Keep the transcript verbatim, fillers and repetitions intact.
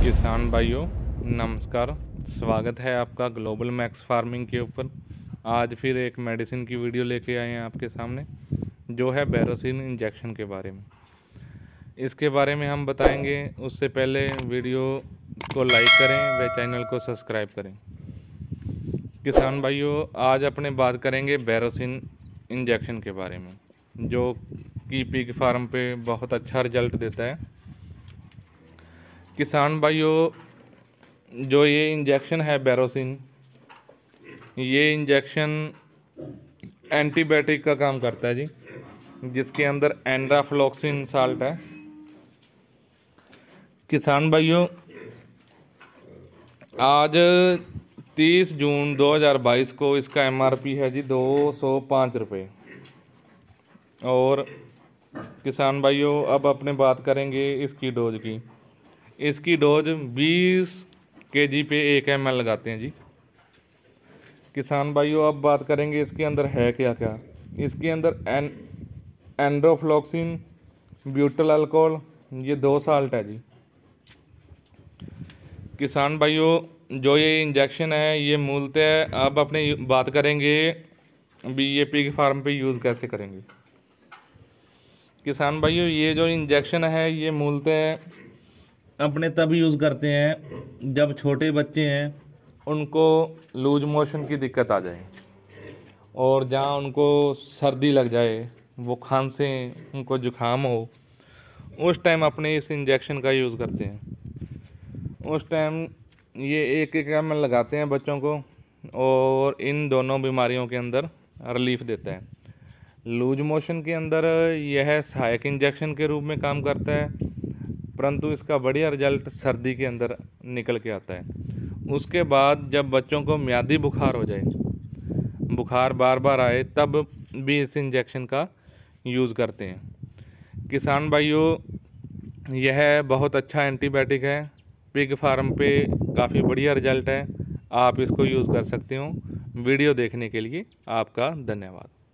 किसान भाइयों नमस्कार। स्वागत है आपका ग्लोबल मैक्स फार्मिंग के ऊपर। आज फिर एक मेडिसिन की वीडियो लेके आए हैं आपके सामने, जो है बैरोसिन इंजेक्शन के बारे में। इसके बारे में हम बताएंगे। उससे पहले वीडियो को लाइक करें व चैनल को सब्सक्राइब करें। किसान भाइयों, आज अपने बात करेंगे बैरोसिन इंजेक्शन के बारे में, जो कि पिग फार्म पे बहुत अच्छा रिजल्ट देता है। किसान भाइयों, जो ये इंजेक्शन है बैरोसिन, ये इंजेक्शन एंटीबायोटिक का काम करता है जी, जिसके अंदर एंड्राफ्लोक्सिन साल्ट है। किसान भाइयों, आज तीस जून दो हज़ार बाईस को इसका एमआरपी है जी दो सौ पाँच रुपये। और किसान भाइयों, अब अपने बात करेंगे इसकी डोज की। इसकी डोज बीस केजी पे एक एम एल लगाते हैं जी। किसान भाइयों, अब बात करेंगे इसके अंदर है क्या क्या। इसके अंदर एन एंड्रोफ्लोक्सिन, ब्यूटल अल्कोहल, ये दो साल्ट है जी। किसान भाइयों, जो ये इंजेक्शन है ये मूलतः, अब अपने बात करेंगे भी ये पिग फार्म पे यूज़ कैसे करेंगे। किसान भाइयों, ये जो इंजेक्शन है ये मूलतः अपने तब यूज़ करते हैं जब छोटे बच्चे हैं, उनको लूज मोशन की दिक्कत आ जाए और जहाँ उनको सर्दी लग जाए, वो खांसे, उनको जुखाम हो, उस टाइम अपने इस इंजेक्शन का यूज़ करते हैं। उस टाइम ये एक एक एम एल लगाते हैं बच्चों को, और इन दोनों बीमारियों के अंदर रिलीफ देता है। लूज मोशन के अंदर यह सहायक इंजेक्शन के रूप में काम करता है, परंतु इसका बढ़िया रिजल्ट सर्दी के अंदर निकल के आता है। उसके बाद जब बच्चों को म्यादी बुखार हो जाए, बुखार बार बार आए, तब भी इस इंजेक्शन का यूज़ करते हैं। किसान भाइयों, यह बहुत अच्छा एंटीबायोटिक है। पिग फार्म पे काफ़ी बढ़िया रिजल्ट है। आप इसको यूज़ कर सकते हो। वीडियो देखने के लिए आपका धन्यवाद।